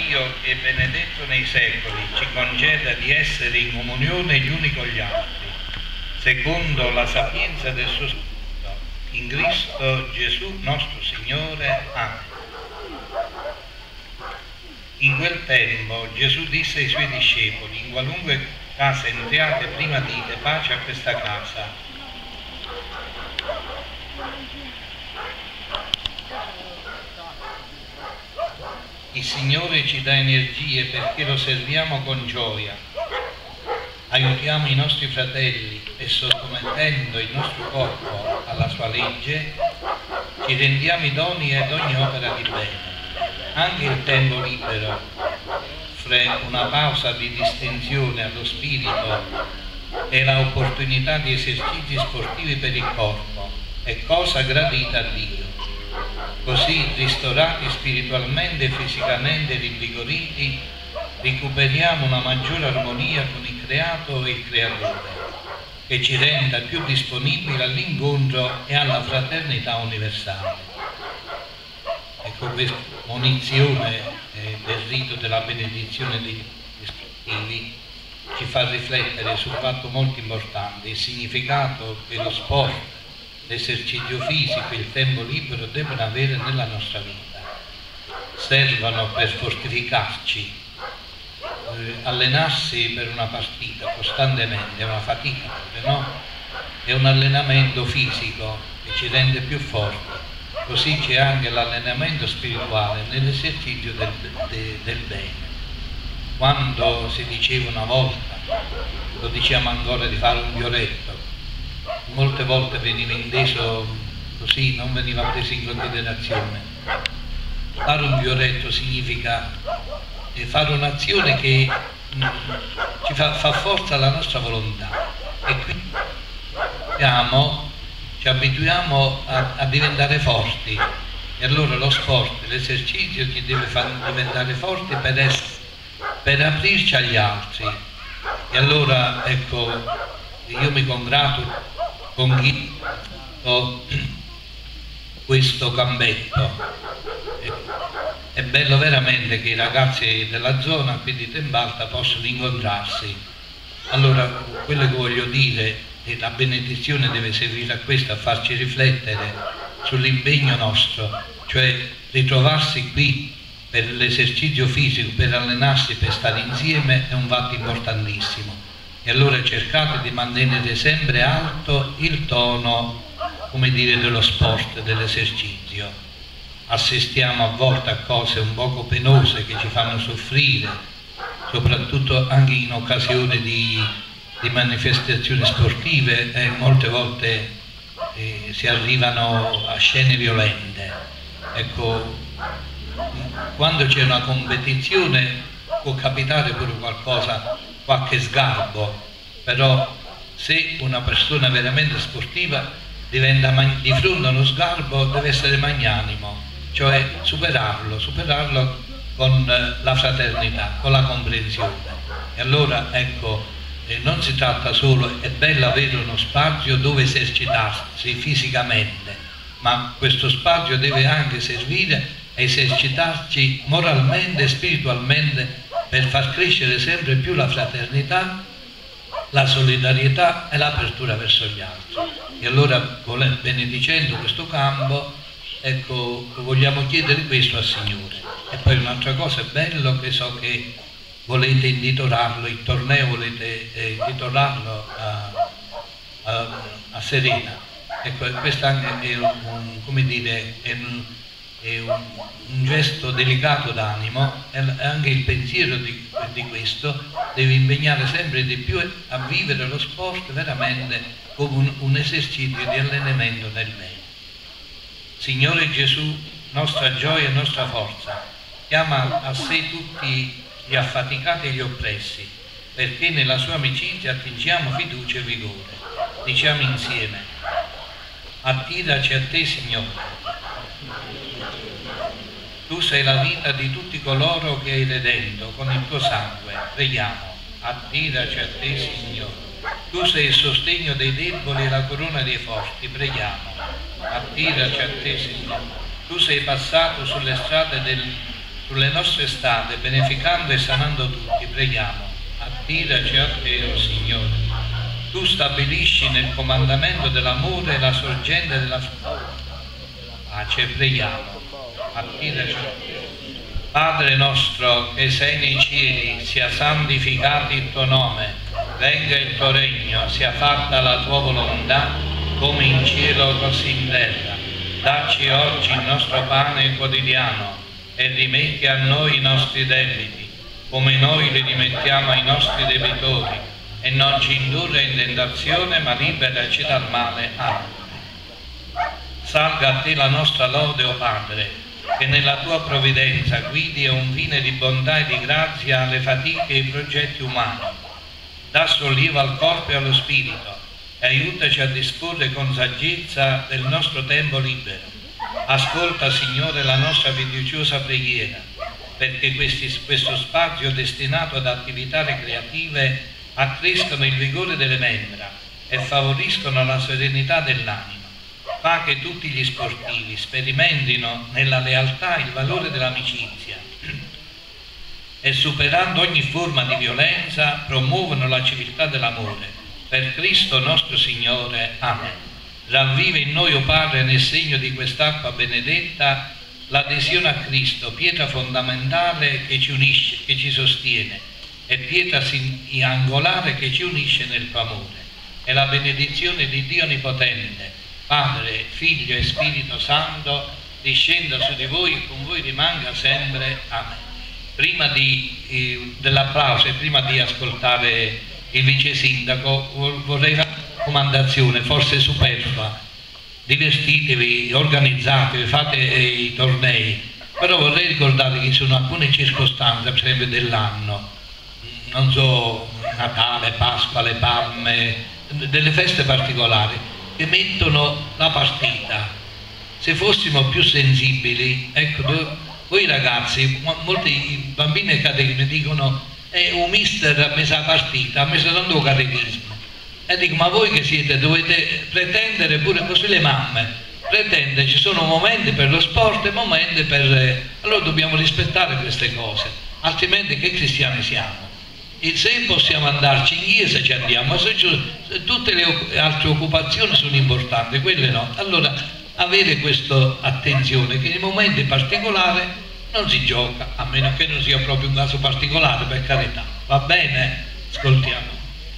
Dio che è benedetto nei secoli ci conceda di essere in comunione gli uni con gli altri, secondo la sapienza del suo Spirito, in Cristo Gesù nostro Signore. Amen. In quel tempo Gesù disse ai suoi discepoli: in qualunque casa entriate, prima dite pace a questa casa. Il Signore ci dà energie perché lo serviamo con gioia. Aiutiamo i nostri fratelli e, sottomettendo il nostro corpo alla sua legge, ci rendiamo idonei ad ogni opera di bene. Anche il tempo libero, una pausa di distensione allo spirito e l'opportunità di esercizi sportivi per il corpo, è cosa gradita a Dio. Così, ristorati spiritualmente e fisicamente rinvigoriti, recuperiamo una maggiore armonia con il creato e il creatore, che ci renda più disponibili all'incontro e alla fraternità universale. Ecco, questa munizione del rito della benedizione degli sportivi ci fa riflettere su un fatto molto importante: il significato che lo sport, l'esercizio fisico e il tempo libero devono avere nella nostra vita. Servono per fortificarci. Allenarsi per una partita costantemente è una fatica, no? È un allenamento fisico che ci rende più forti. Così c'è anche l'allenamento spirituale nell'esercizio del bene. Quando si diceva una volta, lo diciamo ancora, di fare un fioretto, molte volte veniva inteso così, non veniva preso in considerazione. Fare un fioretto significa fare un'azione che ci fa forza alla nostra volontà, e quindi ci abituiamo a diventare forti, e allora lo sport, l'esercizio ci deve far diventare forti per aprirci agli altri. E allora ecco, io mi congratulo con chi ho questo campetto. È bello veramente che i ragazzi della zona qui di Tembalta possono incontrarsi. Allora, quello che voglio dire, e la benedizione deve servire a questo, a farci riflettere sull'impegno nostro, cioè ritrovarsi qui per l'esercizio fisico, per allenarsi, per stare insieme, è un fatto importantissimo. E allora cercate di mantenere sempre alto il tono, come dire, dello sport, dell'esercizio. Assistiamo a volte a cose un poco penose che ci fanno soffrire, soprattutto anche in occasione di manifestazioni sportive, e molte volte si arrivano a scene violente. Ecco, quando c'è una competizione può capitare pure qualcosa, qualche sgarbo, però se una persona veramente sportiva diventa di fronte a uno sgarbo deve essere magnanimo, cioè superarlo con la fraternità, con la comprensione. E allora ecco, non si tratta solo, è bello avere uno spazio dove esercitarsi fisicamente, ma questo spazio deve anche servire a esercitarci moralmente e spiritualmente per far crescere sempre più la fraternità, la solidarietà e l'apertura verso gli altri. E allora, benedicendo questo campo, ecco, vogliamo chiedere questo al Signore. E poi un'altra cosa, è bello che so che volete intitolarlo, il torneo volete intitolarlo a Serena. Ecco, questo anche è come dire, è un gesto delicato d'animo, e anche il pensiero di questo deve impegnare sempre di più a vivere lo sport veramente come un esercizio di allenamento nel bene. Signore Gesù, nostra gioia e nostra forza, chiama a sé tutti gli affaticati e gli oppressi, perché nella sua amicizia attingiamo fiducia e vigore. Diciamo insieme: attiraci a te, Signore. Tu sei la vita di tutti coloro che hai redento con il tuo sangue. Preghiamo: attiraci a te, Signore. Tu sei il sostegno dei deboli e la corona dei forti. Preghiamo: attiraci a te, Signore. Tu sei passato sulle strade sulle nostre strade, beneficando e sanando tutti, preghiamo. Attiraci a te, o Signore. Tu stabilisci nel comandamento dell'amore la sorgente della pace, preghiamo. Attiraci a te. Padre nostro che sei nei cieli, sia santificato il tuo nome, venga il tuo regno, sia fatta la tua volontà, come in cielo così in terra. Dacci oggi il nostro pane quotidiano e rimetti a noi i nostri debiti, come noi li rimettiamo ai nostri debitori, e non ci indurre in tentazione, ma liberaci dal male. Amen. Salga a te la nostra lode, o Padre, che nella tua provvidenza guidi a un fine di bontà e di grazia le fatiche e i progetti umani. Dà sollievo al corpo e allo spirito e aiutaci a disporre con saggezza del nostro tempo libero. Ascolta, Signore, la nostra fiduciosa preghiera, perché questo spazio destinato ad attività ricreative accrescano il vigore delle membra e favoriscono la serenità dell'anima. Fa che tutti gli sportivi sperimentino nella lealtà il valore dell'amicizia e, superando ogni forma di violenza, promuovono la civiltà dell'amore. Per Cristo nostro Signore. Amen. Ravviva in noi, o Padre, nel segno di quest'acqua benedetta, l'adesione a Cristo, pietra fondamentale che ci unisce, che ci sostiene, e pietra angolare che ci unisce nel tuo amore. E la benedizione di Dio Onnipotente, Padre, Figlio e Spirito Santo, discenda su di voi e con voi rimanga sempre. Amen. Prima dell'applauso e prima di ascoltare il vice sindaco, vorrei fare una raccomandazione, forse superflua. Divertitevi, organizzatevi, fate i tornei, però vorrei ricordare che ci sono alcune circostanze, per esempio dell'anno, non so, Natale, Pasqua, le Palme, delle feste particolari, che mettono la partita. Se fossimo più sensibili, ecco, voi ragazzi, molti bambini e catechismi dicono un mister ha messo la partita, ha messo tanto il catechismo, e dico, ma voi che siete, dovete pretendere pure così, le mamme pretende, ci sono momenti per lo sport e momenti per... allora dobbiamo rispettare queste cose, altrimenti che cristiani siamo? E se possiamo andarci in chiesa ci andiamo, se tutte le altre occupazioni sono importanti, quelle no. Allora avere questa attenzione che nei momenti particolari non si gioca, a meno che non sia proprio un caso particolare, per carità. Va bene? Ascoltiamo.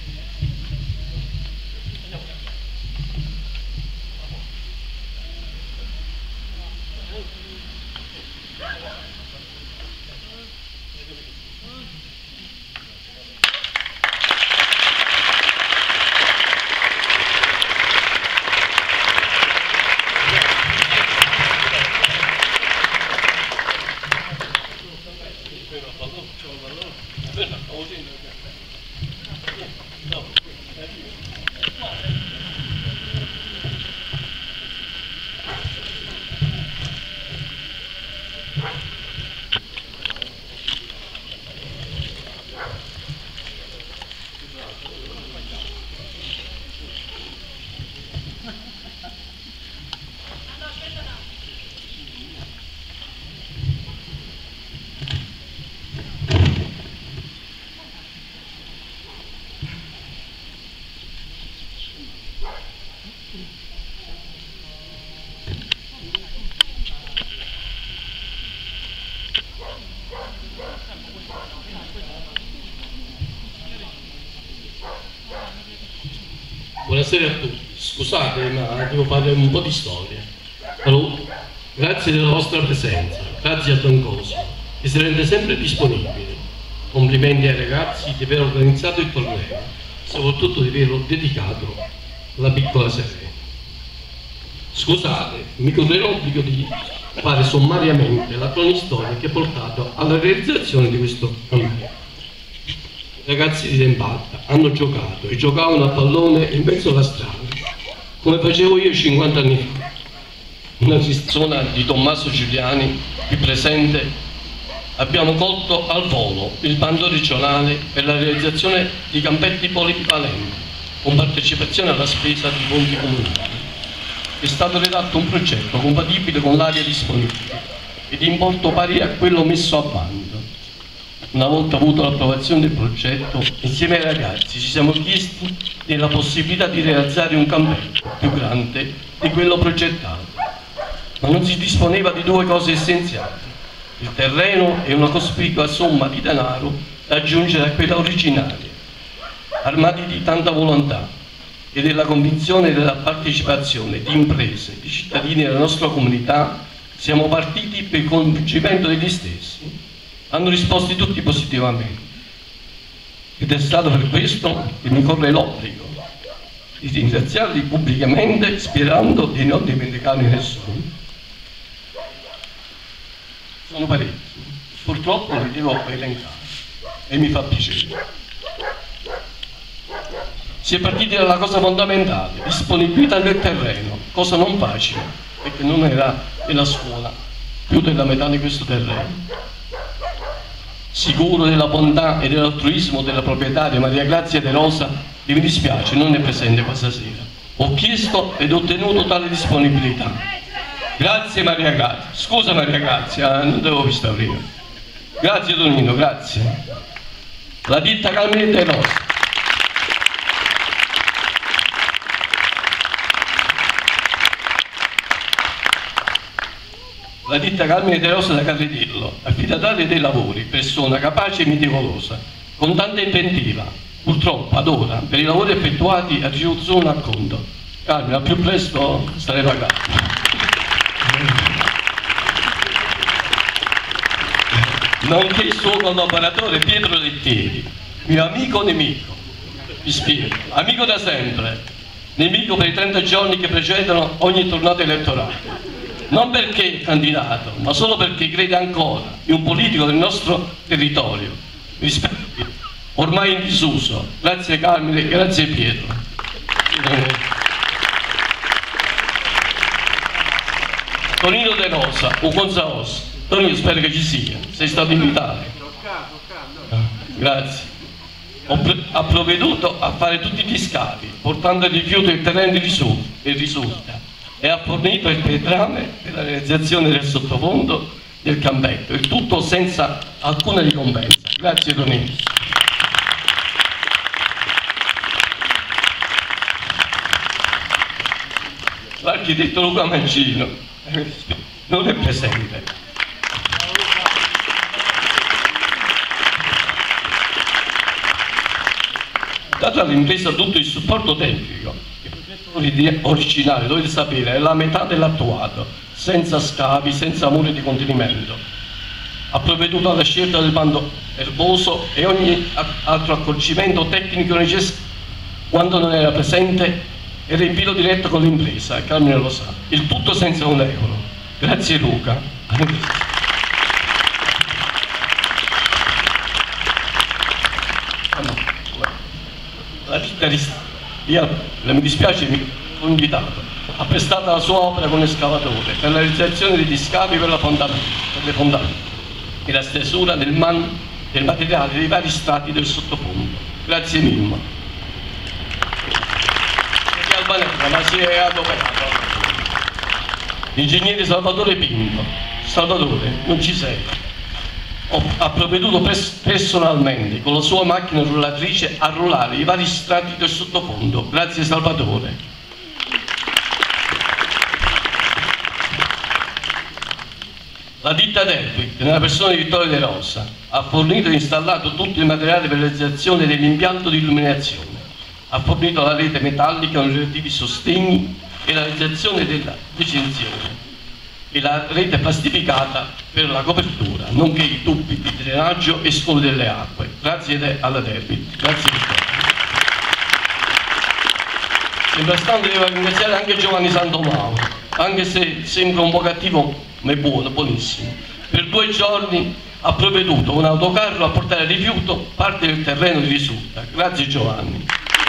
Buonasera a tutti, scusate ma devo fare un po' di storia. Allora, grazie della vostra presenza, grazie a Don Cosimo, che si rende sempre disponibile. Complimenti ai ragazzi di aver organizzato il torneo, soprattutto di averlo dedicato alla piccola Serena. Scusate, mi corre l'obbligo di fare sommariamente la cronistoria che ha portato alla realizzazione di questo torneo. I ragazzi di Tempalta hanno giocato e giocavano a pallone in mezzo alla strada, come facevo io 50 anni fa. Una persona di Tommaso Giuliani, qui presente, abbiamo colto al volo il bando regionale per la realizzazione di campetti polivalenti con partecipazione alla spesa di fondi comunitari. È stato redatto un progetto compatibile con l'area disponibile ed importo pari a quello messo a bando. Una volta avuto l'approvazione del progetto, insieme ai ragazzi ci siamo chiesti della possibilità di realizzare un campetto più grande di quello progettato, ma non si disponeva di due cose essenziali: il terreno e una cospicua somma di denaro da aggiungere a quella originaria. Armati di tanta volontà e della convinzione della partecipazione di imprese, di cittadini della nostra comunità, siamo partiti per il coinvolgimento degli stessi. Hanno risposto tutti positivamente ed è stato per questo che mi corre l'obbligo di ringraziarli pubblicamente, sperando di non dimenticare nessuno. Sono parecchi, purtroppo li devo elencare e mi fa piacere. Si è partiti dalla cosa fondamentale: disponibilità del terreno, cosa non facile, perché non era nella scuola più della metà di questo terreno. Sicuro della bontà e dell'altruismo della proprietaria Maria Grazia De Rosa, che mi dispiace non è presente questa sera, ho chiesto ed ottenuto tale disponibilità. Grazie Maria Grazia, scusa Maria Grazia, non devo vista prima. Grazie Tonino, grazie. La ditta Carmine De Rosa. La ditta Carmine De Rosa da Carritello, affidataria dei lavori, persona capace e meticolosa, con tanta inventiva. Purtroppo, ad ora, per i lavori effettuati ha ricevuto solo un acconto. Carmine, al più presto starei pagato. Nonché il suo collaboratore Pietro Lettieri, mio amico nemico. Vi spiego, amico da sempre, nemico per i 30 giorni che precedono ogni tornata elettorale. Non perché è candidato, ma solo perché crede ancora in un politico del nostro territorio, ormai in disuso. Grazie Carmine, grazie Pietro. Tonino De Rosa, un Gonzaos. Tonino, spero che ci sia, sei stato invitato. Grazie. Ha provveduto a fare tutti gli scavi, portando il rifiuto del terreno e risulta. E ha fornito il pietrame per la realizzazione del sottofondo del campetto, il tutto senza alcuna ricompensa. Grazie Tonino. L'architetto Luca Mancino non è presente. Dato all'impresa tutto il supporto tecnico, originale, dovete sapere, è la metà dell'attuato, senza scavi, senza muri di contenimento. Ha provveduto alla scelta del bando erboso e ogni altro accorgimento tecnico necessario. Quando non era presente era in filo diretto con l'impresa, Carmine lo sa, il tutto senza un euro. Grazie Luca. La ditta mi dispiace, mi ho invitato, ha prestato la sua opera con escavatore per la realizzazione degli scavi per le fondamenta e la stesura del materiale dei vari strati del sottofondo. Grazie Mimmo. Ma si è adoperato. L'ingegnere Salvatore Pinto. Salvatore, non ci sei. Ha provveduto personalmente con la sua macchina rullatrice a rullare i vari strati del sottofondo. Grazie Salvatore. La ditta Derbic, nella persona di Vittorio De Rosa, ha fornito e installato tutto il materiale per la realizzazione dell'impianto di illuminazione. Ha fornito la rete metallica con i relativi sostegni e la realizzazione della decensione e la rete plastificata per la copertura, nonché i tubi di drenaggio e scoli delle acque. Grazie alla Derbic. Grazie Vittorio. Sembra stante devo ringraziare anche Giovanni Santomauro, anche se sembra un po' cattivo, ma è buono, buonissimo. Per 2 giorni ha provveduto un autocarro a portare a rifiuto parte del terreno di Risulta. Grazie Giovanni.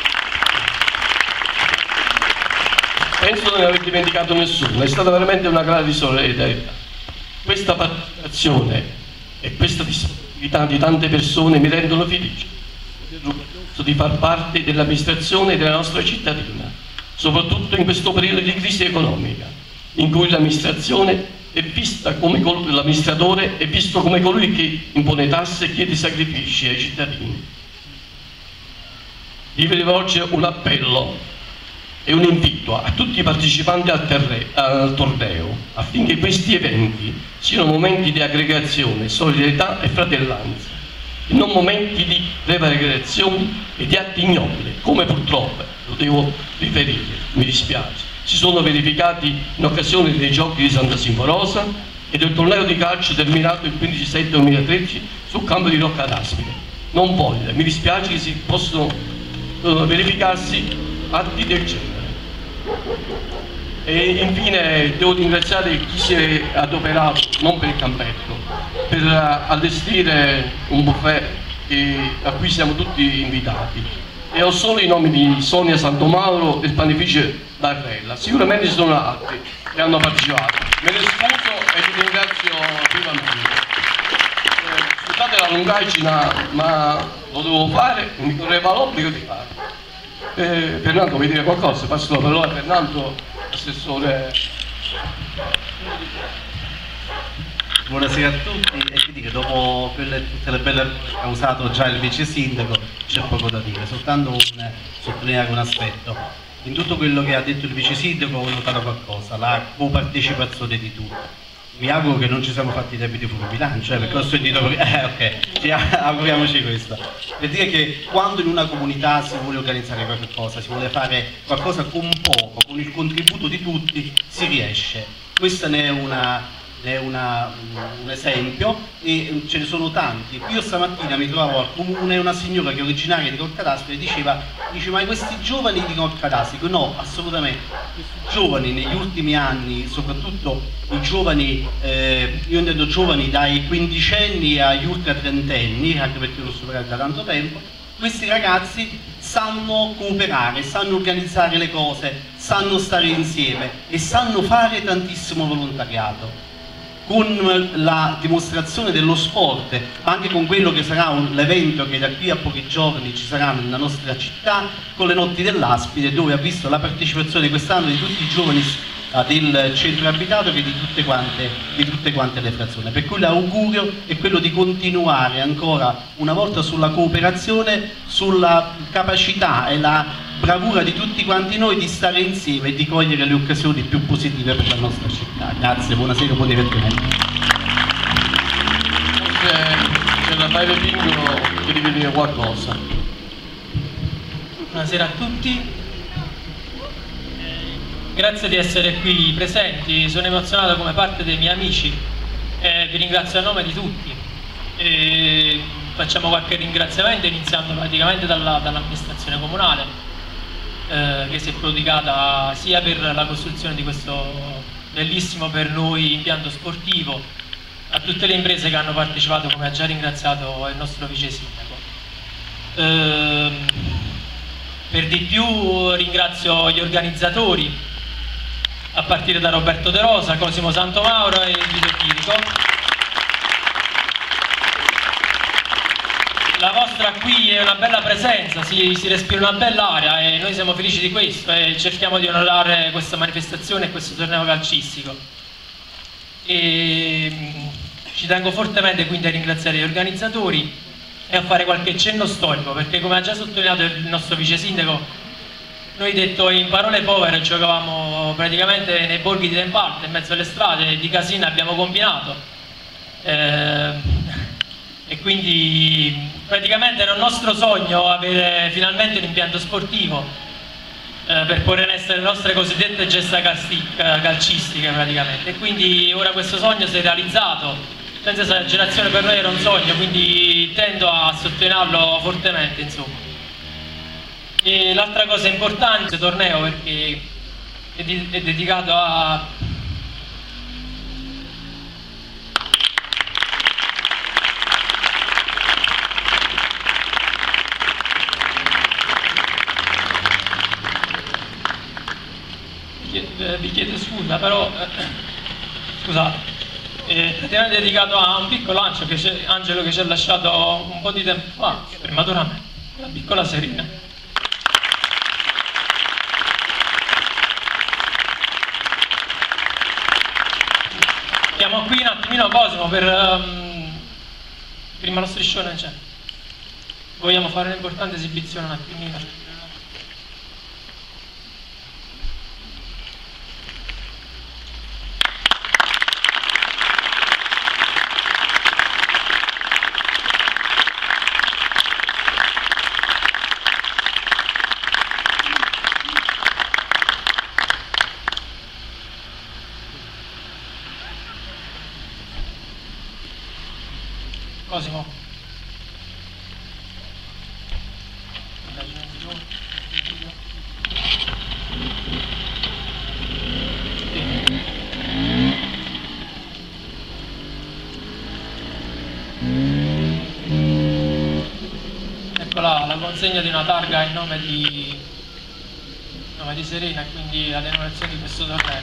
Penso non ne aver dimenticato nessuno, è stata veramente una gara di solidarietà. Questa partecipazione e questa disponibilità di tante persone mi rendono felice di far parte dell'amministrazione della nostra cittadina, soprattutto in questo periodo di crisi economica, in cui l'amministrazione è vista come l'amministratore è visto come colui che impone tasse e chiede sacrifici ai cittadini. Vi rivolge un appello e un invito a tutti i partecipanti al torneo affinché questi eventi siano momenti di aggregazione, solidarietà e fratellanza, e non momenti di prevaricazioni e di atti ignobili, come purtroppo, lo devo riferire, mi dispiace, si sono verificati in occasione dei giochi di Santa Simforosa e del torneo di calcio terminato il 15 settembre 2013 sul campo di Rocca d'Aspide. Non voglio, mi dispiace che si possano verificarsi atti del genere. E infine devo ringraziare chi si è adoperato, non per il campetto, per allestire un buffet a cui siamo tutti invitati. E ho solo i nomi di Sonia Santomauro e il panificio Barrella. Sicuramente ci sono altri che hanno partecipato. Me ne scuso e vi ringrazio vivamente. Scusate la lungaggine, ma lo devo fare, mi correva l'obbligo di fare. Fernando, vuoi dire qualcosa? Passo la parola a Fernando, assessore. Buonasera a tutti, e ti dico, dopo tutte le belle che ha usato già il vice sindaco c'è poco da dire, soltanto sottolineare un aspetto. In tutto quello che ha detto il vice sindaco ho notato qualcosa, la copartecipazione di tutti. Mi auguro che non ci siamo fatti i debiti fuori bilancio, perché ho sentito ok, auguriamoci questo. Per dire che quando in una comunità si vuole organizzare qualche cosa, si vuole fare qualcosa con poco, con il contributo di tutti, si riesce. Questo ne è un esempio e ce ne sono tanti. Io stamattina mi trovavo al comune una signora che è originaria di Rocca d'Aspide e dice ma questi giovani di Rocca d'Aspide? No, assolutamente. Questi giovani negli ultimi anni, soprattutto i giovani, io intendo giovani dai quindicenni agli ultra trentenni, anche perché l'ho superato da tanto tempo, questi ragazzi sanno cooperare, sanno organizzare le cose, sanno stare insieme e sanno fare tantissimo volontariato. Con la dimostrazione dello sport, ma anche con quello che sarà l'evento che da qui a pochi giorni ci sarà nella nostra città, con le notti dell'Aspide, dove ha visto la partecipazione quest'anno di tutti i giovani del centro abitato che di tutte quante le frazioni. Per cui l'augurio è quello di continuare ancora una volta sulla cooperazione, sulla capacità e la bravura di tutti quanti noi di stare insieme e di cogliere le occasioni più positive per la nostra città. Grazie, buonasera, buon divertimento. C'è da fare Pingo che deve dire qualcosa. Buonasera a tutti. Grazie di essere qui presenti, sono emozionato come parte dei miei amici e vi ringrazio a nome di tutti. Facciamo qualche ringraziamento iniziando praticamente dall'amministrazione comunale che si è prodigata sia per la costruzione di questo bellissimo per noi impianto sportivo, a tutte le imprese che hanno partecipato, come ha già ringraziato il nostro vice sindaco. Per di più ringrazio gli organizzatori, a partire da Roberto De Rosa, Cosimo Santomauro e Vito Chirico. La vostra qui è una bella presenza, si respira una bella aria e noi siamo felici di questo e cerchiamo di onorare questa manifestazione e questo torneo calcistico. Ci tengo fortemente quindi a ringraziare gli organizzatori e a fare qualche cenno storico, perché come ha già sottolineato il nostro vice sindaco, noi detto in parole povere giocavamo praticamente nei borghi di Tempalta, in mezzo alle strade, di casino abbiamo combinato e quindi praticamente era un nostro sogno avere finalmente un impianto sportivo per porre in essere le nostre cosiddette gesta calcistiche praticamente, e quindi ora questo sogno si è realizzato. Senza esagerazione, per noi era un sogno, quindi tendo a sottolinearlo fortemente, insomma. E l'altra cosa importante, torneo, perché è dedicato a vi chiedo scusa, però scusate, è dedicato a un piccolo Angelo che ci ha lasciato un po' di tempo fa, prematuramente, la piccola Serena. attimino Cosimo, prima lo striscione c'è. Vogliamo fare un'importante esibizione un attimino. Cosimo. Eccola la consegna di una targa in nome di Serena, quindi la denominazione di questo torneo.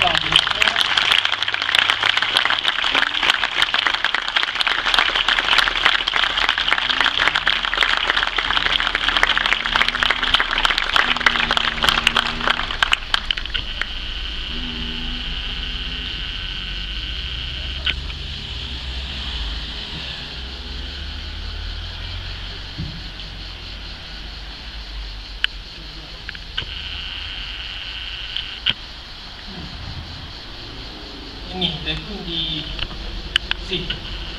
Niente, quindi sì,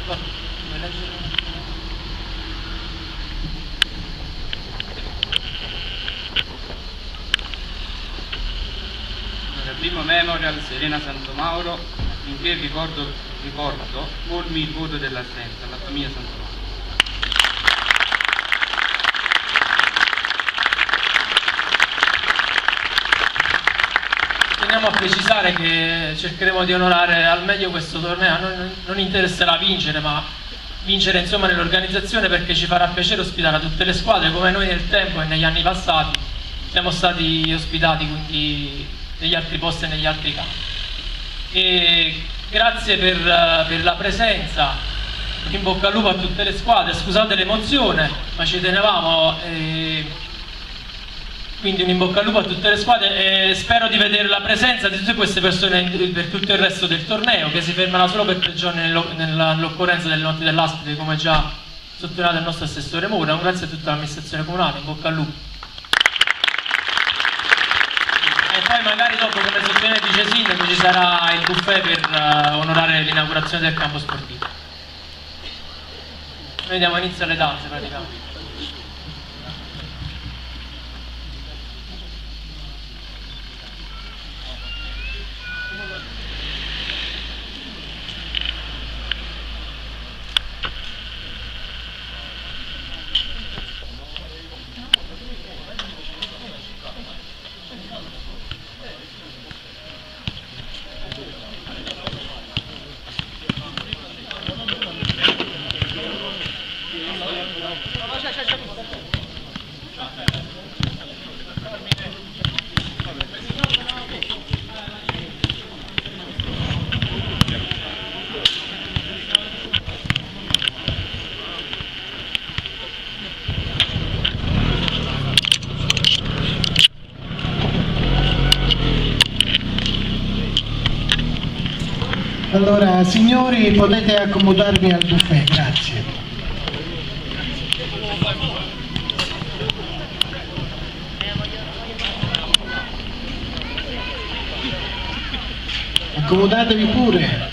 primo memorial Serena Santomauro, finché ricordo colmi il voto dell'assenza alla famiglia Santomauro. Teniamo a precisare che cercheremo di onorare al meglio questo torneo. A noi non interesserà vincere, ma vincere insomma nell'organizzazione, perché ci farà piacere ospitare tutte le squadre, come noi nel tempo e negli anni passati siamo stati ospitati, quindi negli altri posti e negli altri campi. E grazie per la presenza, in bocca al lupo a tutte le squadre, scusate l'emozione, ma ci tenevamo. Quindi un in bocca al lupo a tutte le squadre e spero di vedere la presenza di tutte queste persone per tutto il resto del torneo, che si fermerà solo per 3 giorni nell'occorrenza delle notti dell'Aspide, come già sottolineato il nostro assessore Mura. Un grazie a tutta l'amministrazione comunale, in bocca al lupo. E poi magari dopo, come sottolineato il vice sindaco, ci sarà il buffet per onorare l'inaugurazione del campo sportivo. Noi diamo inizio alle danze praticamente. Allora, signori, potete accomodarvi al buffet, grazie. Accomodatevi pure.